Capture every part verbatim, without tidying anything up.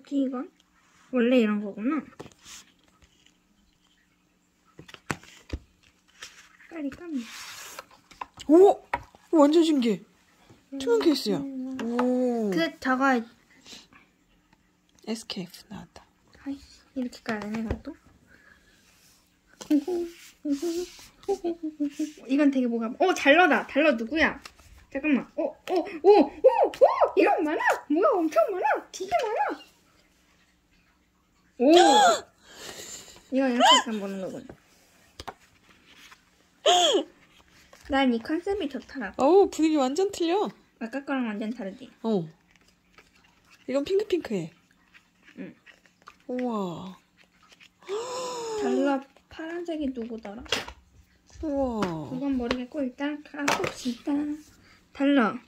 뭐지 이건? 원래 이런 거구나. 빨리 까면. 오! 완전 신기해. 투명 케이스야. 오. 그 저거 에스케이프 나왔다. 아이씨, 이렇게 까야 되네 이것도. 이건 되게 뭐가 어 달러다. 달러 누구야? 잠깐만. 어어오오오 이건 많아. 뭐가 엄청 많아. 되게 많아. 오 이건 이렇게 약간 보는 거군. 난 이 컨셉이 좋더라고. 어우, 분위기 완전 틀려. 아까 거랑 완전 다르지. 어. 이건 핑크핑크해. 응. 우와. 달러 파란색이 누구더라? 우와. 그건 모르겠고 일단 가봅시다. 달러.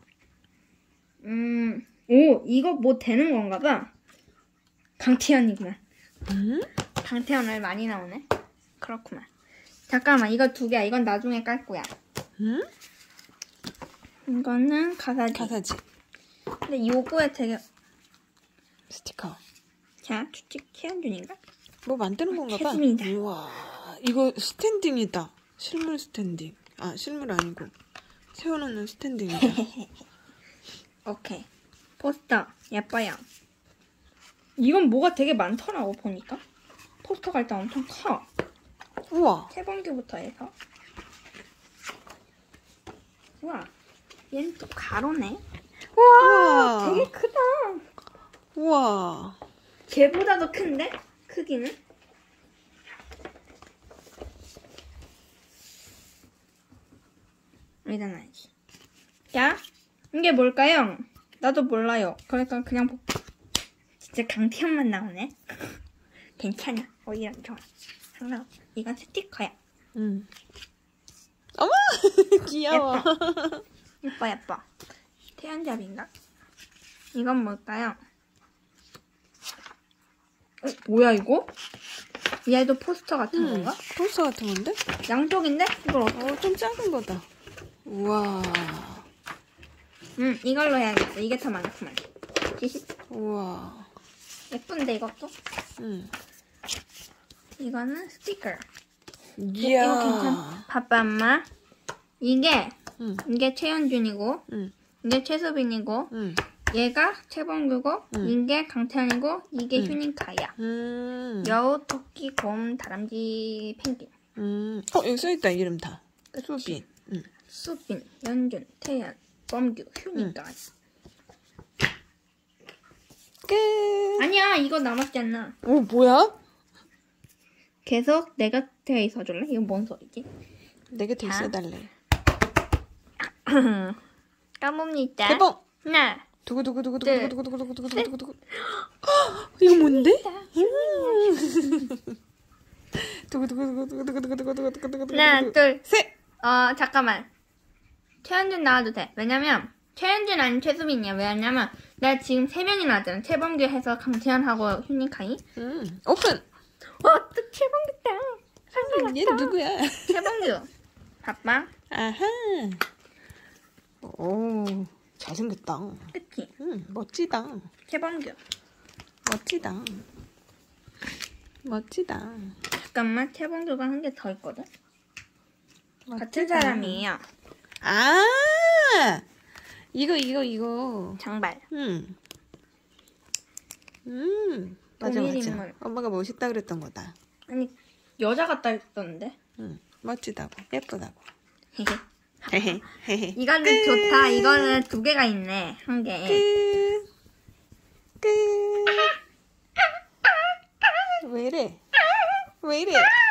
음, 오 이거 뭐 되는 건가 봐. 강태현이구만. 응? 강태현을 많이 나오네. 그렇구만. 잠깐만 이거 두 개야. 이건 나중에 깔 거야. 응? 이거는 가사지. 가사지. 근데 요거에 되게 스티커. 자 추측 최현준인가? 뭐 만드는 건가 봐. 최수민이다. 우와. 이거 스탠딩이다. 실물 스탠딩. 아, 실물 아니고. 세워놓는 스탠딩이다. 오케이. 포스터 예뻐요. 이건 뭐가 되게 많더라고 보니까. 포스터가 일단 엄청 커. 우와. 세번기부터 해서. 우와. 얘는 또 가로네. 우와. 되게 크다. 우와. 걔보다도 큰데? 크기는? 여기다 놔야지. 자, 이게 뭘까요? 나도 몰라요. 그러니까 그냥 보... 진짜 강태현만 나오네. 괜찮아. 오히려 좋아. 상관없어. 이건 스티커야. 응. 어머! 귀여워. 예뻐 예뻐. 태연잡인가? 이건 뭘까요? 어, 뭐야 이거? 얘도 포스터 같은 응. 건가? 포스터 같은 건데? 양쪽인데? 이걸 어떻게? 어, 좀 작은 거다. 우와. 응, 이걸로 해야겠어. 이게 더 많구만. 우와. 예쁜데 이것도? 응. 이거는 스티커. 이야. 이거 괜찮아. 봐봐 엄마. 이게 응. 이게 최현준이고 응. 이게 최수빈이고 응. 얘가 최범규고 응. 이게 강태현이고 이게 응. 휴닝카야. 음. 여우, 토끼, 곰, 다람쥐, 펭귄. 음. 어, 여기 써있다, 이름 다. 그치? 수빈. 응. 수빈, 연준, 태연, 범규, 휴닝카. 끝. 아니야 이거 남았지 않나. 오, 뭐야? 계속 내가 돼 있어줄래? 이건 뭔 소리지? 내게 돼 자. 있어달래. 까봅니다. 대박! 하나, 두구두구두구두구두구두구두구두구두구두구. 이거 뭔데? 두구두구두구두구두구두구두구두구두구두구. 하나, 둘, 셋! 어, 잠깐만. 최현준 나와도 돼. 왜냐면, 최현준 아닌 최수빈이야. 왜냐면, 내가 지금 세 명이 나왔잖아. 최범규 해서 강태현하고 휴닝카이. 음, 오픈! 어, 또 최범규다. 얘 누구야? 최범규. 봐봐. 아하. 오, 잘생겼다. 그치? 음, 멋지다. 최범규. 멋지다. 멋지다. 잠깐만, 최범규가 한 개 더 있거든? 멋지다. 같은 사람이에요. 아! 이거, 이거, 이거. 장발. 음. 음. 맞아, 동일 맞아. 인물. 엄마가 멋있다 그랬던 거다. 아니, 여자 같다 했었는데? 음. 멋지다고. 예쁘다고. 헤헤. 헤헤, 헤헤. 이거는 끝. 좋다. 이거는 두 개가 있네. 한 개. 끝. 끝. 왜 이래? 왜 이래?